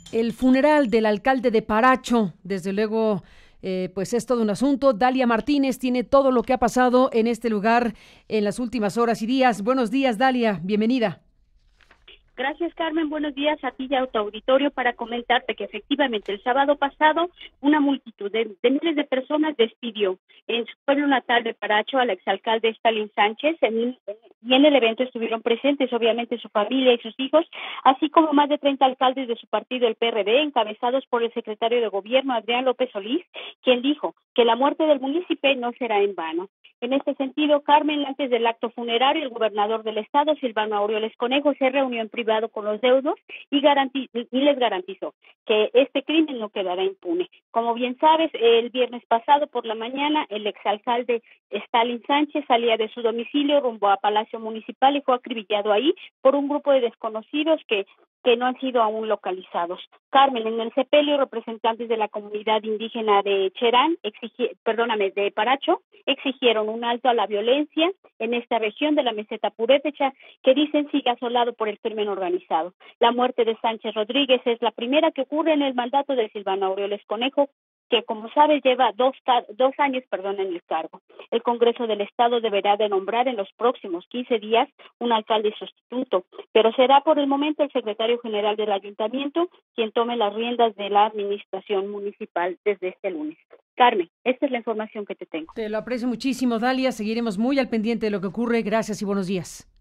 El funeral del alcalde de Paracho, desde luego, pues es todo un asunto. Dalia Martínez tiene todo lo que ha pasado en este lugar en las últimas horas y días. Buenos días, Dalia, bienvenida. Gracias, Carmen. Buenos días a ti y a tu auditorio para comentarte que efectivamente el sábado pasado una multitud de miles de personas despidió en su pueblo natal de Paracho al exalcalde Stalin Sánchez y en el evento estuvieron presentes obviamente su familia y sus hijos, así como más de 30 alcaldes de su partido, el PRD, encabezados por el secretario de Gobierno, Adrián López Solís, quien dijo que la muerte del municipio no será en vano. En este sentido, Carmen, antes del acto funerario, el gobernador del estado, Silvano Aureoles Conejo, se reunió en privado con los deudos y les garantizó que este crimen no quedará impune. Como bien sabes, el viernes pasado por la mañana, el exalcalde Stalin Sánchez salía de su domicilio rumbo a Palacio Municipal y fue acribillado ahí por un grupo de desconocidos que no han sido aún localizados. Carmen, en el sepelio, representantes de la comunidad indígena de de Paracho, exigieron un alto a la violencia en esta región de la meseta purépecha que dicen sigue asolado por el crimen organizado. La muerte de Sánchez Rodríguez es la primera que ocurre en el mandato de Silvano Aureoles Conejo, que como sabes lleva dos años en el cargo. El Congreso del Estado deberá de nombrar en los próximos 15 días un alcalde sustituto, pero será por el momento el secretario general del ayuntamiento quien tome las riendas de la administración municipal desde este lunes. Carmen, esta es la información que te tengo. Te lo aprecio muchísimo, Dalia. Seguiremos muy al pendiente de lo que ocurre. Gracias y buenos días.